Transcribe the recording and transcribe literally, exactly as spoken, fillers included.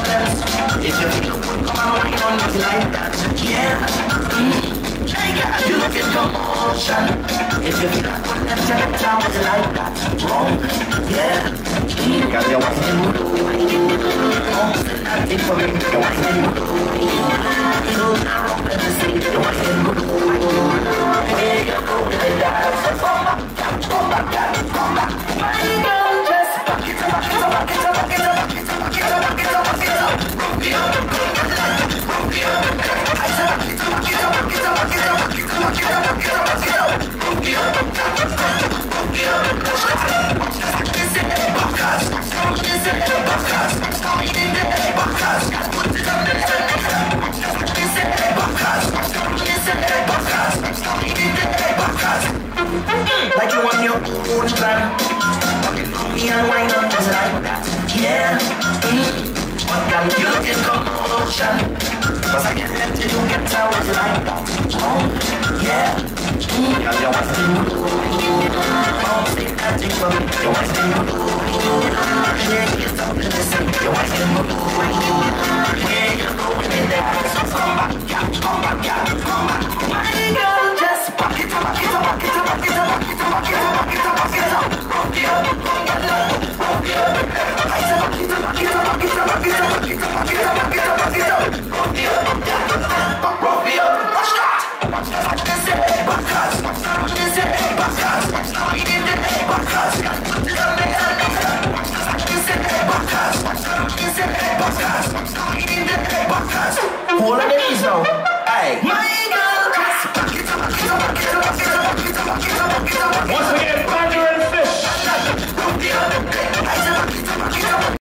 dance. If you feel good, come on, wine on me like that. Yeah. Mm. Hey girl, you look in commotion. If you feel like good, then tell it down like that. Wrong. Yeah. Mm. Girl, you want to do. Oh, send that thing for me. You want to do. You know, now wrong, let me see. You want to do. Hey, you go like that. So come back, come back, come back. My girl, just back it up, back it up, back it up, back it up, back it up, back it up, back it up, back it up. Rock it up, rock it up. I said back it up, back it up, back it up, back it up, back it up, back it up, back it up, back it up. Rock it up, rock it up. This is Bacchus, this is Bacchus. Starting in the Bacchus, put it on the this is Bacchus, this is Bacchus. Starting in the Bacchus. Like you want your own plan. Me and wine on just like that. Yeah. Mm. But girl, you look in commotion. Cause I can't let you get out like that. Oh, yeah. Mm. Girl, you want to do. Oh, say that thing for me. You want to do. Shake it up and listen. You want to do. Yeah, you're going in there. So come back, yeah. Come back, yeah. Come back. My girl, just back it up, back it up, back it up, back it up, back it up, back it up, back it up, back it up. Rock it up, rock it up, rock it up. I said back it up, back it up, back it up, back it up, back it up, back it up, back it up, back it up. Rock it up, rock it up. Watch that. Watch that. This is Bacchus. This is Bacchus. Starting in the Bacchus. This is Bacchus. This is Bacchus. Starting in the Bacchus. Hold on the knees now. Hey.